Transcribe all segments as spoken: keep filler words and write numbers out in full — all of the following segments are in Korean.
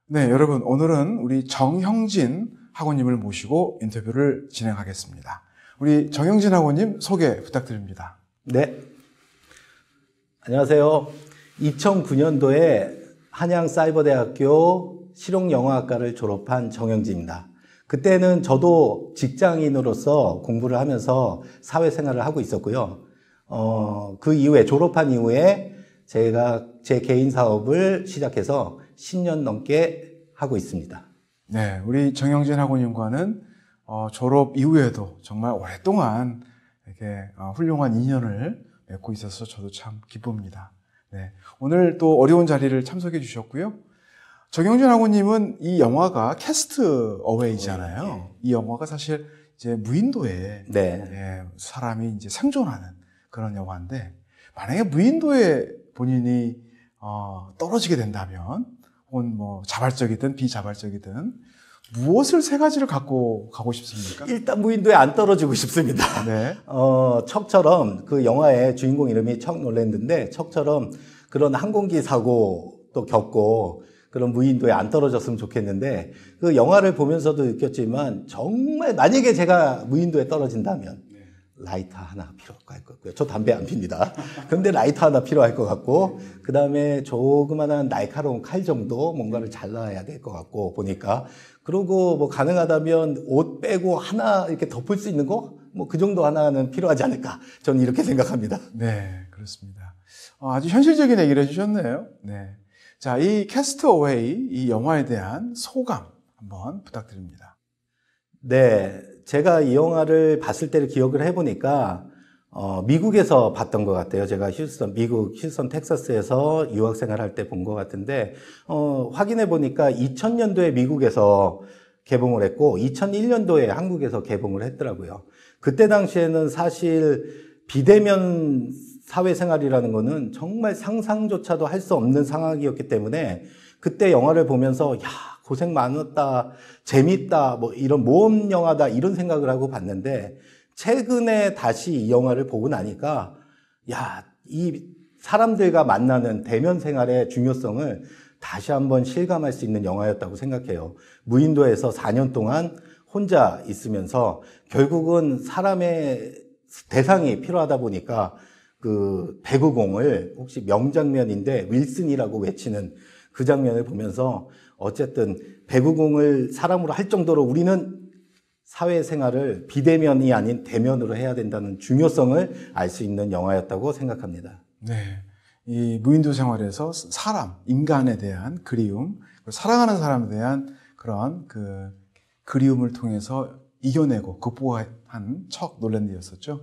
네, 여러분, 오늘은 우리 정형진 학우님을 모시고 인터뷰를 진행하겠습니다. 우리 정형진 학우님 소개 부탁드립니다. 네. 안녕하세요. 이천구 년도에 한양사이버대학교 실용영어학과를 졸업한 정형진입니다. 그때는 저도 직장인으로서 공부를 하면서 사회생활을 하고 있었고요. 어, 그 이후에, 졸업한 이후에 제가 제 개인 사업을 시작해서 십 년 넘게 하고 있습니다. 네, 우리 정형진 학우님과는 어, 졸업 이후에도 정말 오랫동안 이렇게 어, 훌륭한 인연을 맺고 있어서 저도 참 기쁩니다. 네, 오늘 또 어려운 자리를 참석해 주셨고요. 정형진 학우님은 이 영화가 캐스트 어웨이잖아요. 네. 이 영화가 사실 이제 무인도에 네. 예, 사람이 이제 생존하는 그런 영화인데, 만약에 무인도에 본인이 어, 떨어지게 된다면, 혹은 뭐 자발적이든 비자발적이든 무엇을 세 가지를 갖고 가고 싶습니까? 일단 무인도에 안 떨어지고 싶습니다. 네. 어, 척처럼, 그 영화의 주인공 이름이 척 놀랜드인데, 척처럼 그런 항공기 사고도 겪고 그런 무인도에 안 떨어졌으면 좋겠는데, 그 영화를 보면서도 느꼈지만 정말 만약에 제가 무인도에 떨어진다면 라이터 하나 필요할 것 같고요. 저 담배 안 핍니다. 근데 라이터 하나 필요할 것 같고, 그 다음에 조그만한 날카로운 칼 정도 뭔가를 잘라야 될 것 같고, 보니까. 그리고 뭐 가능하다면 옷 빼고 하나 이렇게 덮을 수 있는 거? 뭐 그 정도 하나는 필요하지 않을까. 저는 이렇게 생각합니다. 네, 그렇습니다. 어, 아주 현실적인 얘기를 해주셨네요. 네. 자, 이 캐스트 어웨이, 이 영화에 대한 소감 한번 부탁드립니다. 네. 제가 이 영화를 봤을 때를 기억을 해보니까, 어, 미국에서 봤던 것 같아요. 제가 휴스턴, 미국, 휴스턴, 텍사스에서 유학생활 할 때 본 것 같은데, 어, 확인해보니까 이천 년도에 미국에서 개봉을 했고, 이천일 년도에 한국에서 개봉을 했더라고요. 그때 당시에는 사실 비대면 사회생활이라는 거는 정말 상상조차도 할 수 없는 상황이었기 때문에, 그때 영화를 보면서, 야, 고생 많았다, 재밌다, 뭐 이런 모험 영화다 이런 생각을 하고 봤는데, 최근에 다시 이 영화를 보고 나니까 야, 이 사람들과 만나는 대면 생활의 중요성을 다시 한번 실감할 수 있는 영화였다고 생각해요. 무인도에서 사 년 동안 혼자 있으면서 결국은 사람의 대상이 필요하다 보니까 그 배구공을, 혹시 명장면인데 윌슨이라고 외치는 그 장면을 보면서 어쨌든 배구공을 사람으로 할 정도로 우리는 사회생활을 비대면이 아닌 대면으로 해야 된다는 중요성을 알 수 있는 영화였다고 생각합니다. 네, 이 무인도 생활에서 사람, 인간에 대한 그리움, 사랑하는 사람에 대한 그런 그 그리움을 통해서 이겨내고 극복한 척 놀랜드였었죠.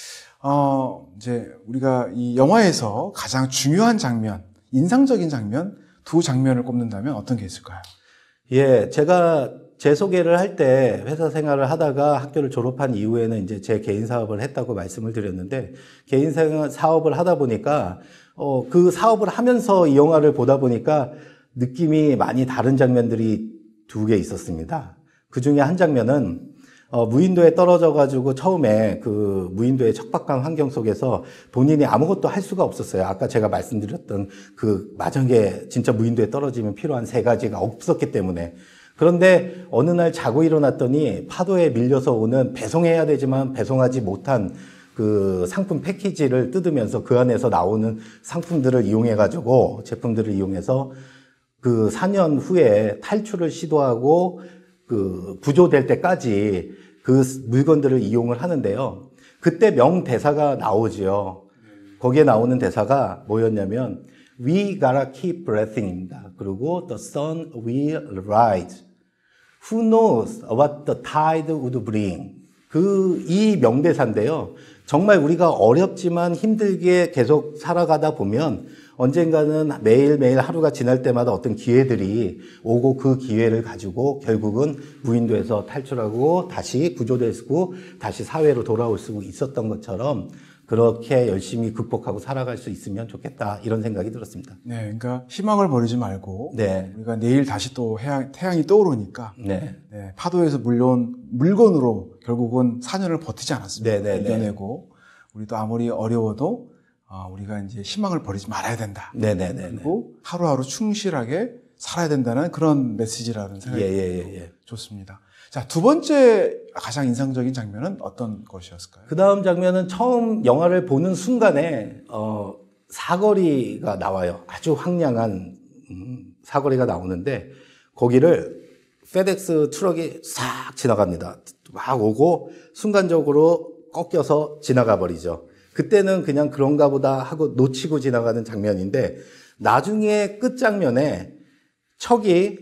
어, 이제 우리가 이 영화에서 가장 중요한 장면, 인상적인 장면 두 장면을 꼽는다면 어떤 게 있을까요? 예, 제가 제 소개를 할 때 회사 생활을 하다가 학교를 졸업한 이후에는 이제 제 개인 사업을 했다고 말씀을 드렸는데, 개인 생활, 사업을 하다 보니까, 어, 그 사업을 하면서 이 영화를 보다 보니까 느낌이 많이 다른 장면들이 두 개 있었습니다. 그 중에 한 장면은, 어, 무인도에 떨어져가지고 처음에 그 무인도의 척박한 환경 속에서 본인이 아무것도 할 수가 없었어요. 아까 제가 말씀드렸던 그 만약에 진짜 무인도에 떨어지면 필요한 세 가지가 없었기 때문에. 그런데 어느 날 자고 일어났더니 파도에 밀려서 오는, 배송해야 되지만 배송하지 못한 그 상품 패키지를 뜯으면서 그 안에서 나오는 상품들을 이용해가지고, 제품들을 이용해서 그 사 년 후에 탈출을 시도하고 그 구조될 때까지 그 물건들을 이용을 하는데요. 그때 명대사가 나오지요. 거기에 나오는 대사가 뭐였냐면 We gotta keep breathing입니다. 그리고 The sun will rise. Who knows what the tide would bring. 그 이 명대사인데요. 정말 우리가 어렵지만 힘들게 계속 살아가다 보면 언젠가는 매일매일 하루가 지날 때마다 어떤 기회들이 오고, 그 기회를 가지고 결국은 무인도에서 탈출하고 다시 구조되고 다시 사회로 돌아올 수 있었던 것처럼 그렇게 열심히 극복하고 살아갈 수 있으면 좋겠다, 이런 생각이 들었습니다. 네, 그러니까 희망을 버리지 말고, 네. 우리가 내일 다시 또 해양, 태양이 떠오르니까, 네. 네, 파도에서 물려온 물건으로 결국은 사 년을 버티지 않았습니까? 네, 네, 네. 이겨내고, 우리도 아무리 어려워도 어, 우리가 이제 희망을 버리지 말아야 된다. 네, 네, 네. 그리고 하루하루 충실하게 살아야 된다는 그런 메시지라는 생각이 예, 예, 예, 예. 좋습니다. 자, 두 번째 가장 인상적인 장면은 어떤 것이었을까요? 그 다음 장면은 처음 영화를 보는 순간에 어, 사거리가 나와요. 아주 황량한 음, 사거리가 나오는데 거기를 페덱스 트럭이 싹 지나갑니다. 막 오고 순간적으로 꺾여서 지나가 버리죠. 그때는 그냥 그런가 보다 하고 놓치고 지나가는 장면인데 나중에 끝장면에 척이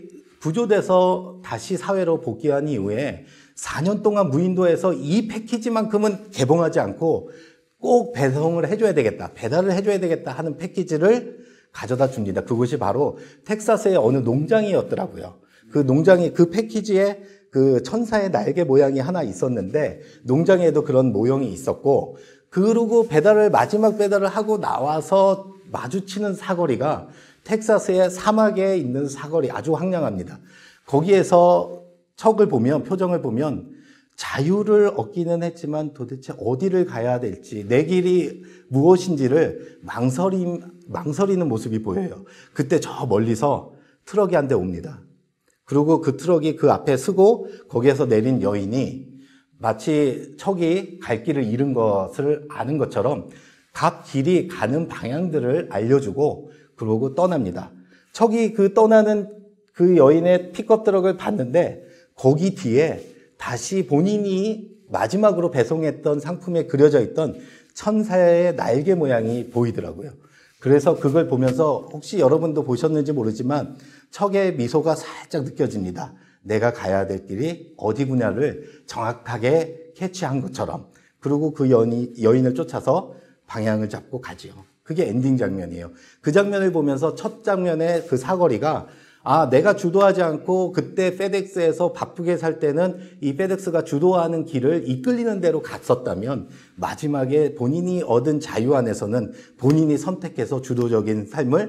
구조돼서 다시 사회로 복귀한 이후에 사 년 동안 무인도에서 이 패키지만큼은 개봉하지 않고 꼭 배송을 해줘야 되겠다, 배달을 해줘야 되겠다 하는 패키지를 가져다 줍니다. 그것이 바로 텍사스의 어느 농장이었더라고요. 그 농장이 그 패키지에 그 천사의 날개 모양이 하나 있었는데 농장에도 그런 모형이 있었고 그러고 배달을 마지막 배달을 하고 나와서 마주치는 사거리가 텍사스의 사막에 있는 사거리 아주 황량합니다. 거기에서 척을 보면 표정을 보면 자유를 얻기는 했지만 도대체 어디를 가야 될지 내 길이 무엇인지를 망설임, 망설이는 모습이 보여요. 그때 저 멀리서 트럭이 한 대 옵니다. 그리고 그 트럭이 그 앞에 서고 거기에서 내린 여인이 마치 척이 갈 길을 잃은 것을 아는 것처럼 각 길이 가는 방향들을 알려주고 그러고 떠납니다. 척이 그 떠나는 그 여인의 픽업 트럭을 봤는데 거기 뒤에 다시 본인이 마지막으로 배송했던 상품에 그려져 있던 천사의 날개 모양이 보이더라고요. 그래서 그걸 보면서 혹시 여러분도 보셨는지 모르지만 척의 미소가 살짝 느껴집니다. 내가 가야 될 길이 어디구나를 정확하게 캐치한 것처럼. 그리고 그 여인이, 여인을 쫓아서 방향을 잡고 가지요. 그게 엔딩 장면이에요. 그 장면을 보면서 첫 장면의 그 사거리가 아, 내가 주도하지 않고 그때 페덱스에서 바쁘게 살 때는 이 페덱스가 주도하는 길을 이끌리는 대로 갔었다면 마지막에 본인이 얻은 자유 안에서는 본인이 선택해서 주도적인 삶을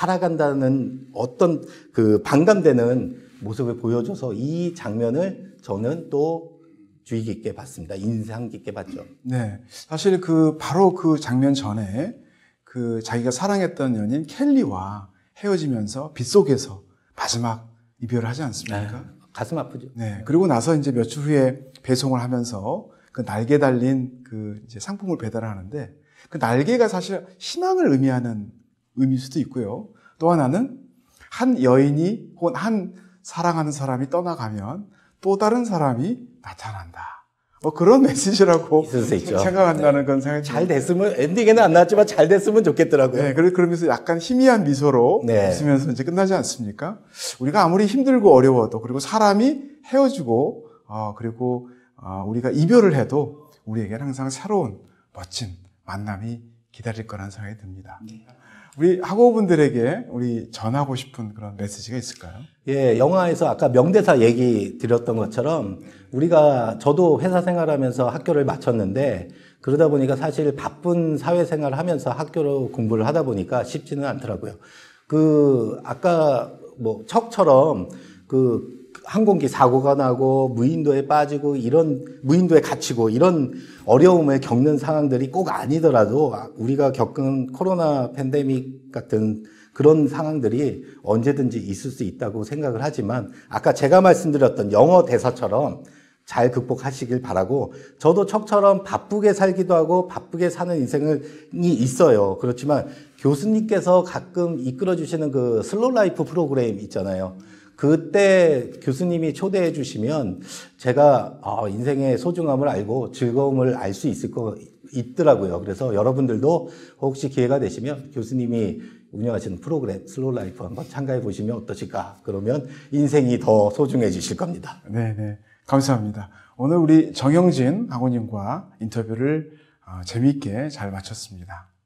살아간다는 어떤 그 반감되는 모습을 보여줘서 이 장면을 저는 또 주의 깊게 봤습니다. 인상 깊게 봤죠. 네. 사실 그 바로 그 장면 전에 그 자기가 사랑했던 연인 켈리와 헤어지면서 빗속에서 마지막 이별을 하지 않습니까? 네, 가슴 아프죠. 네. 그리고 나서 이제 며칠 후에 배송을 하면서 그 날개 달린 그 이제 상품을 배달을 하는데 그 날개가 사실 희망을 의미하는 의미일 수도 있고요. 또 하나는 한 여인이 혹은 한 사랑하는 사람이 떠나가면 또 다른 사람이 나타난다. 뭐 그런 메시지라고 있을 수 있죠. 생각한다는 네. 건 생각이 잘 됐으면 엔딩에는 안 나왔지만 잘 됐으면 좋겠더라고요. 네, 그러면서 약간 희미한 미소로 네. 웃으면서 이제 끝나지 않습니까? 우리가 아무리 힘들고 어려워도 그리고 사람이 헤어지고 어, 그리고 어, 우리가 이별을 해도 우리에게는 항상 새로운 멋진 만남이 기다릴 거라는 생각이 듭니다. 우리 학우분들에게 우리 전하고 싶은 그런 메시지가 있을까요? 예, 영화에서 아까 명대사 얘기 드렸던 것처럼 우리가 저도 회사 생활하면서 학교를 마쳤는데 그러다 보니까 사실 바쁜 사회생활을 하면서 학교로 공부를 하다 보니까 쉽지는 않더라고요. 그 아까 뭐 척처럼 그 항공기 사고가 나고 무인도에 빠지고 이런 무인도에 갇히고 이런 어려움을 겪는 상황들이 꼭 아니더라도 우리가 겪은 코로나 팬데믹 같은 그런 상황들이 언제든지 있을 수 있다고 생각을 하지만 아까 제가 말씀드렸던 영어 대사처럼 잘 극복하시길 바라고 저도 척처럼 바쁘게 살기도 하고 바쁘게 사는 인생이 있어요. 그렇지만 교수님께서 가끔 이끌어 주시는 그 슬로우 라이프 프로그램 있잖아요. 그때 교수님이 초대해 주시면 제가 인생의 소중함을 알고 즐거움을 알 수 있을 거 있더라고요. 그래서 여러분들도 혹시 기회가 되시면 교수님이 운영하시는 프로그램 슬로우 라이프 한번 참가해 보시면 어떠실까? 그러면 인생이 더 소중해지실 겁니다. 네, 네. 감사합니다. 오늘 우리 정영진 학우님과 인터뷰를 재미있게 잘 마쳤습니다.